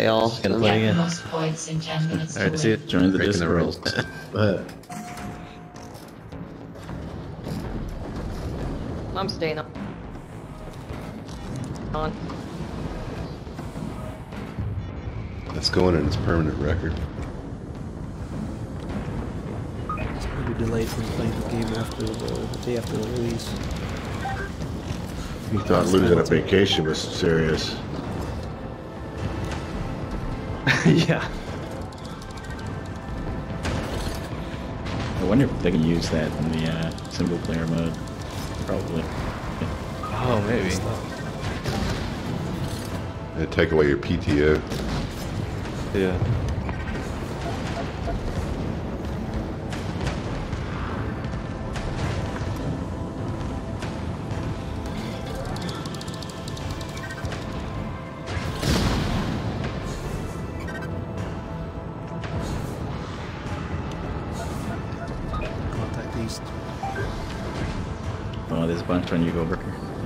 fail. Gonna play again. Most points in 10 minutes. Alright, see it. Join the Breaking the Discord. rules. I'm staying up. On. That's going in its permanent record. It's gonna be delayed from playing the game after the day after the release. You thought losing a vacation was serious. Yeah. I wonder if they can use that in the single player mode. Probably. Oh, maybe. They take away your PTO. Yeah. Contact East. Oh, there's a bunch on you, Go Burger.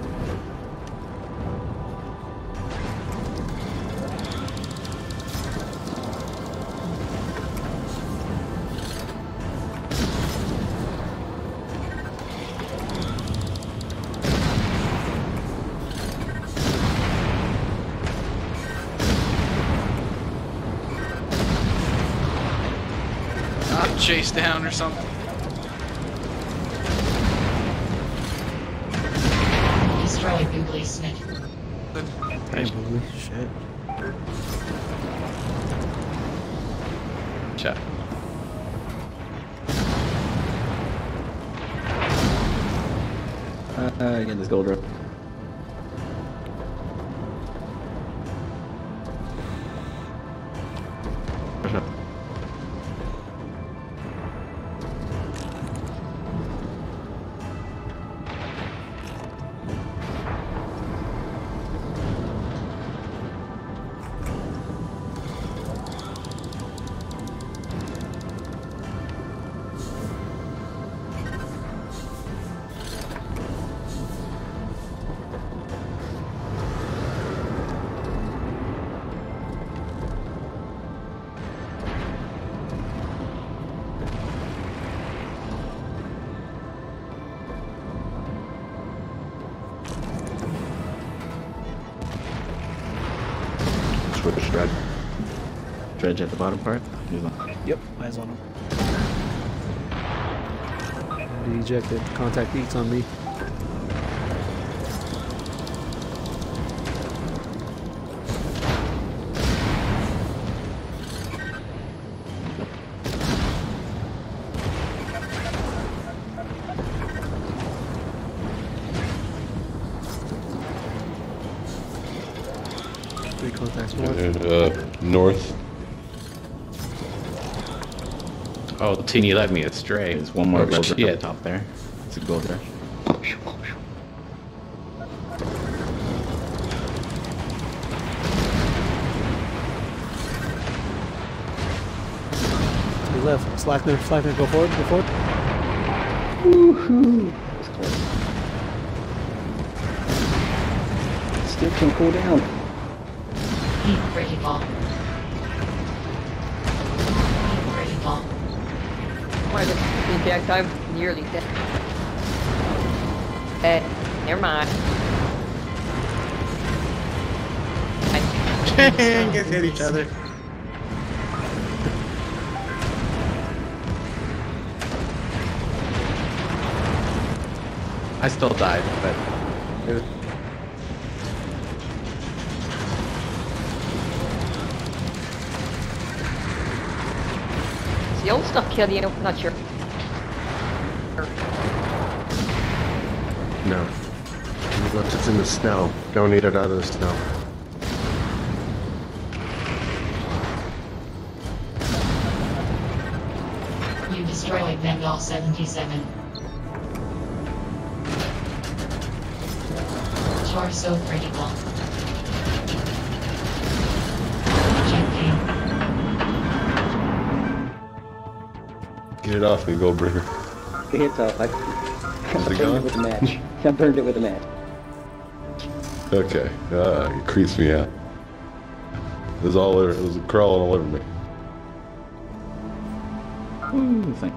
Chase down or something. Destroy Googly Smith. Hey, holy shit. Chat. Again, this gold rope. Switch red. Dredge at the bottom part. He's on. Yep, eyes on him. He ejected. Contact East on me. Three contacts north. North. Oh, Teeny led me astray. There's one more Oh, gold rush shit. up top there. It's a gold rush. He left. Slackner, go forward, Woohoo! That's close. Still can cool down. Heat critical. Heat critical. Why is it eject? I'm nearly dead. Never mind. Guys hit each other. I still died, but it was... Does the old stuff kill you? Not sure. No. Unless it's in the snow. Don't eat it out of the snow. You destroyed Vendor 77. Torso critical. Ejecting. Get it off me, Goldberger. It's off. I Is it burned gone? it with a match. I burned it with a match. Okay. It creeps me out. It was all over, it was crawling all over me. Ooh, thank.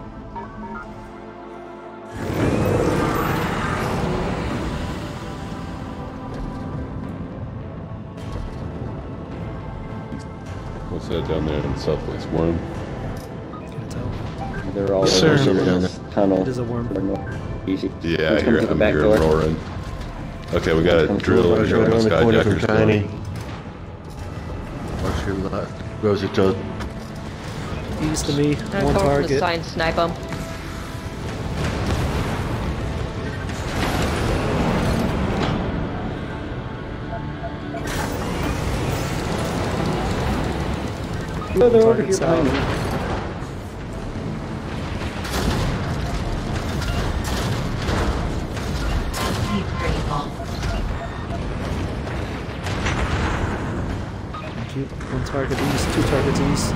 What's that down there in the southwest? Worm? Can't tell. They're all Sir. over the tunnel. It is a worm. They're not easy. Yeah, I One's hear coming it. to the I'm back hearing door. roaring. Okay, we got a Comes drill over, over here on the around the corner from skyjacker's Tiny. door. Watch your left. Rosie told. East of me, I'm one coming from the target. side and snipe him. No, they're over Target here behind south. me. Need critical. Thank you. One target east, two targets east.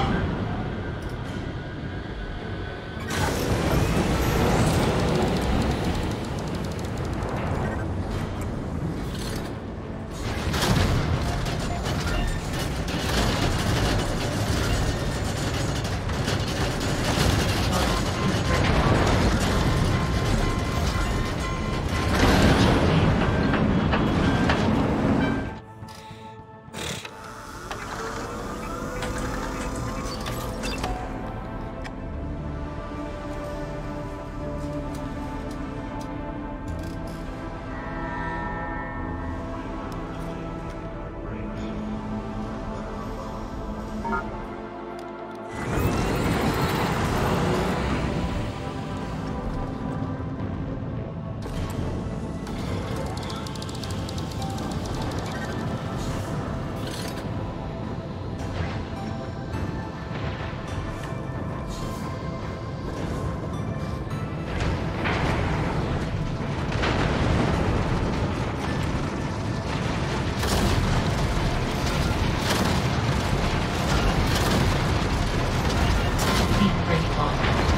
Need critical.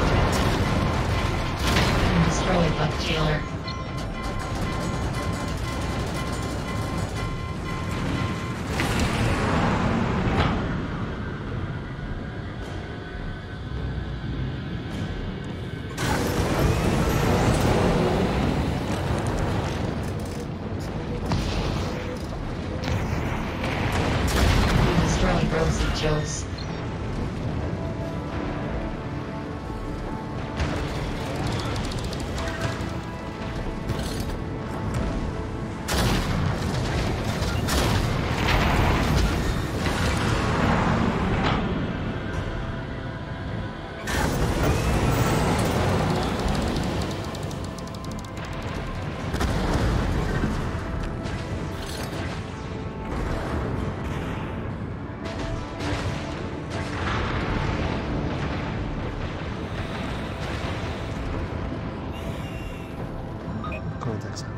Destroyed by jailer. Destroyed Rosie Joes. Contact south.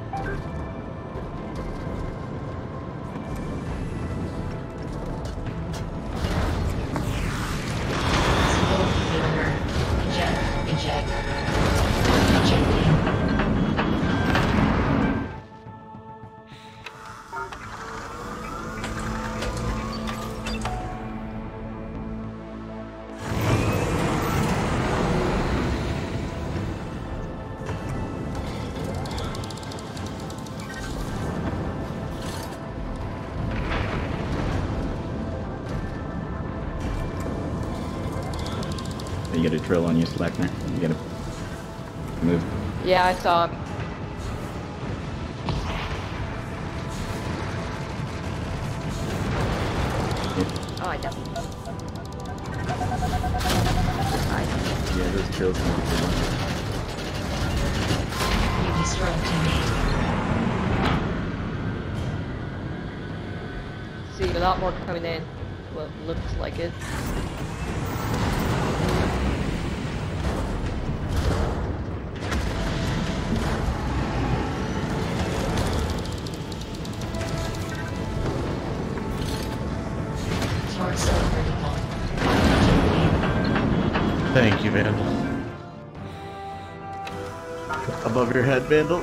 Eject. Eject. Ejecting. You get a drill on you, Slackner. You gotta move. Yeah, I saw him. Oh, I definitely. Yeah, those drills can be good. You destroyed teammate. See a lot more coming in. Well, looks like it. Torso critical. Thank you, man. Above your head, Vandal.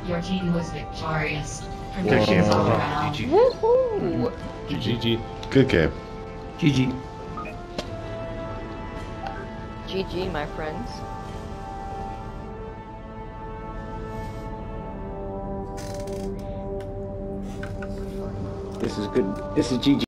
Your team was victorious. Good game. Round. GG. Woohoo! GG. Good game. GG. GG, my friends. This is good. This is GG.